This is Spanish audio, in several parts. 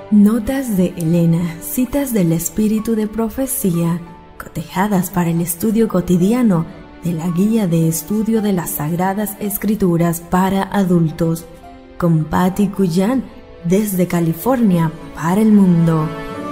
Notas de Elena, citas del espíritu de profecía, cotejadas para el estudio cotidiano de la Guía de Estudio de las Sagradas Escrituras para Adultos, con Patti Cuyan, desde California para el mundo.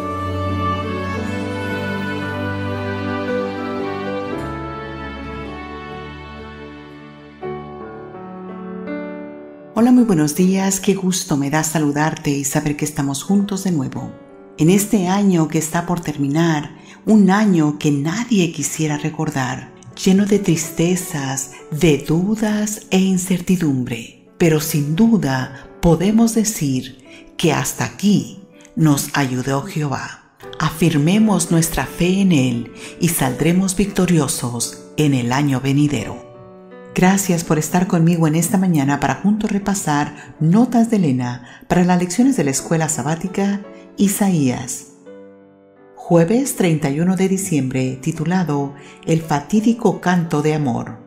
Hola, muy buenos días, qué gusto me da saludarte y saber que estamos juntos de nuevo. En este año que está por terminar, un año que nadie quisiera recordar, lleno de tristezas, de dudas e incertidumbre. Pero sin duda podemos decir que hasta aquí nos ayudó Jehová. Afirmemos nuestra fe en Él y saldremos victoriosos en el año venidero. Gracias por estar conmigo en esta mañana para juntos repasar Notas de Elena para las lecciones de la Escuela Sabática Isaías. Jueves 31 de diciembre, titulado El fatídico canto de amor.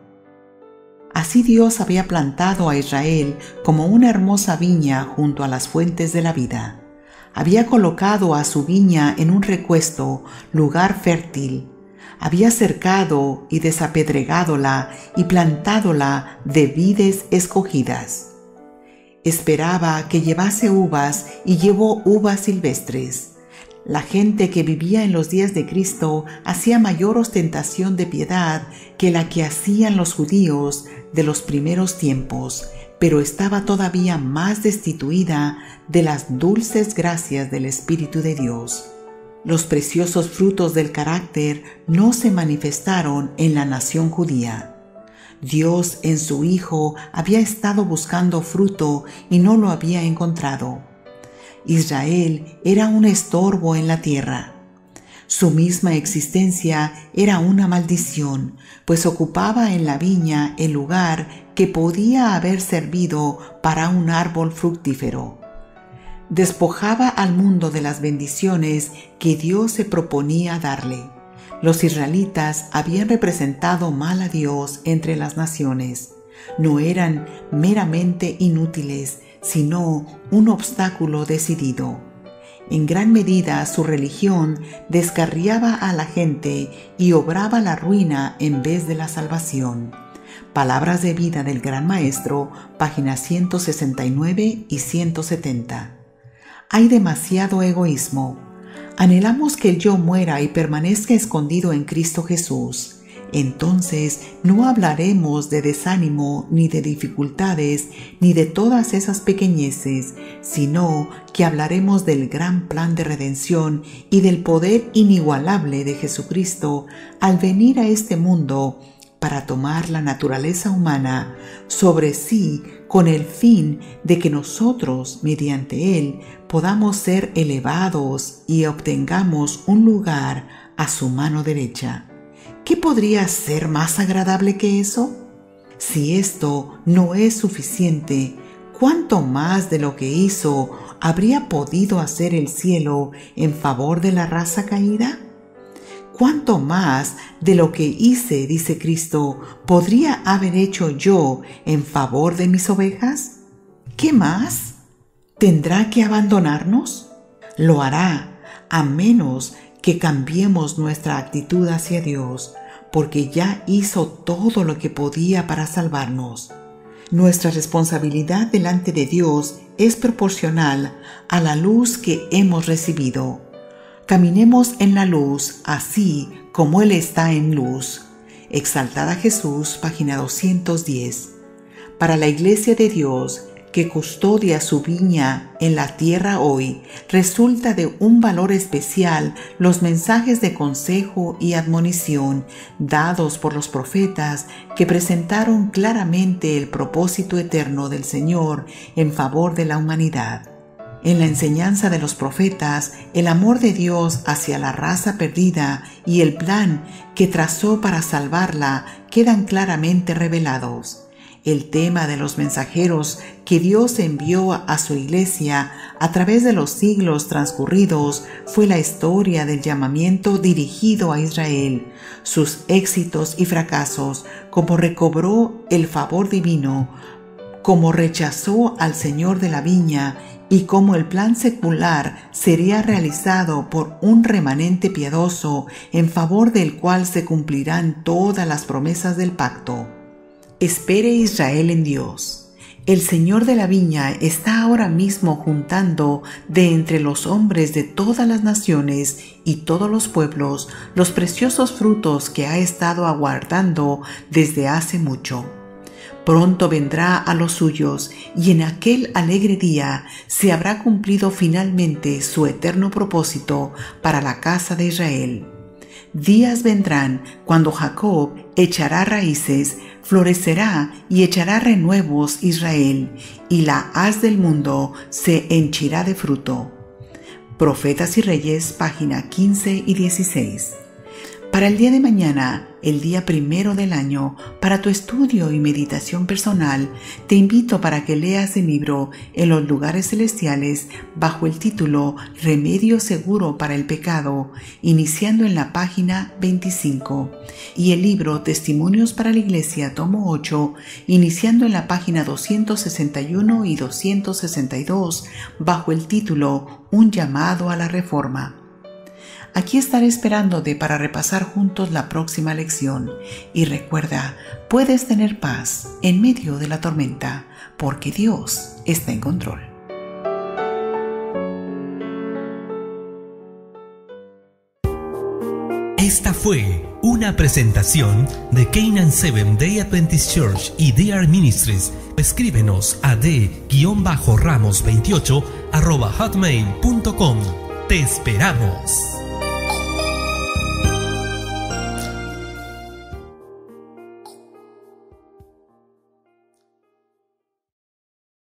Así Dios había plantado a Israel como una hermosa viña junto a las fuentes de la vida. Había colocado a su viña en un recuesto, lugar fértil. Había cercado y desapedregádola y plantádola de vides escogidas. Esperaba que llevase uvas y llevó uvas silvestres. La gente que vivía en los días de Cristo hacía mayor ostentación de piedad que la que hacían los judíos de los primeros tiempos, pero estaba todavía más destituida de las dulces gracias del Espíritu de Dios. Los preciosos frutos del carácter no se manifestaron en la nación judía. Dios en su Hijo había estado buscando fruto y no lo había encontrado. Israel era un estorbo en la tierra. Su misma existencia era una maldición, pues ocupaba en la viña el lugar que podía haber servido para un árbol fructífero. Despojaba al mundo de las bendiciones que Dios se proponía darle. Los israelitas habían representado mal a Dios entre las naciones. No eran meramente inútiles, sino un obstáculo decidido. En gran medida su religión descarriaba a la gente y obraba la ruina en vez de la salvación. Palabras de vida del Gran Maestro, páginas 169 y 170. Hay demasiado egoísmo. Anhelamos que el yo muera y permanezca escondido en Cristo Jesús. Entonces no hablaremos de desánimo, ni de dificultades, ni de todas esas pequeñeces, sino que hablaremos del gran plan de redención y del poder inigualable de Jesucristo al venir a este mundo para tomar la naturaleza humana sobre sí con el fin de que nosotros, mediante Él, podamos ser elevados y obtengamos un lugar a su mano derecha. ¿Qué podría ser más agradable que eso? Si esto no es suficiente, ¿cuánto más de lo que hizo habría podido hacer el cielo en favor de la raza caída? ¿Cuánto más de lo que hice, dice Cristo, podría haber hecho yo en favor de mis ovejas? ¿Qué más? ¿Tendrá que abandonarnos? Lo hará, a menos que cambiemos nuestra actitud hacia Dios, porque ya hizo todo lo que podía para salvarnos. Nuestra responsabilidad delante de Dios es proporcional a la luz que hemos recibido. Caminemos en la luz, así como Él está en luz. Exaltada Jesús, página 210. Para la Iglesia de Dios, que custodia su viña en la tierra hoy, resulta de un valor especial los mensajes de consejo y admonición dados por los profetas que presentaron claramente el propósito eterno del Señor en favor de la humanidad. En la enseñanza de los profetas, el amor de Dios hacia la raza perdida y el plan que trazó para salvarla quedan claramente revelados. El tema de los mensajeros que Dios envió a su iglesia a través de los siglos transcurridos fue la historia del llamamiento dirigido a Israel, sus éxitos y fracasos, cómo recobró el favor divino, cómo rechazó al Señor de la viña y cómo el plan secular sería realizado por un remanente piadoso en favor del cual se cumplirán todas las promesas del pacto. Espere Israel en Dios. El Señor de la viña está ahora mismo juntando de entre los hombres de todas las naciones y todos los pueblos los preciosos frutos que ha estado aguardando desde hace mucho. Pronto vendrá a los suyos y en aquel alegre día se habrá cumplido finalmente su eterno propósito para la casa de Israel. Días vendrán cuando Jacob echará raíces, florecerá y echará renuevos Israel, y la haz del mundo se henchirá de fruto. Profetas y Reyes, página 15 y 16. Para el día de mañana, el día 1 del año, para tu estudio y meditación personal, te invito para que leas el libro En los lugares celestiales bajo el título Remedio seguro para el pecado, iniciando en la página 25, y el libro Testimonios para la Iglesia, tomo 8, iniciando en la página 261 y 262, bajo el título Un llamado a la reforma. Aquí estaré esperándote para repasar juntos la próxima lección. Y recuerda, puedes tener paz en medio de la tormenta, porque Dios está en control. Esta fue una presentación de Canaan Seventh Day Adventist Church y DR Ministries. Escríbenos a d-ramos28@hotmail.com. Te esperamos.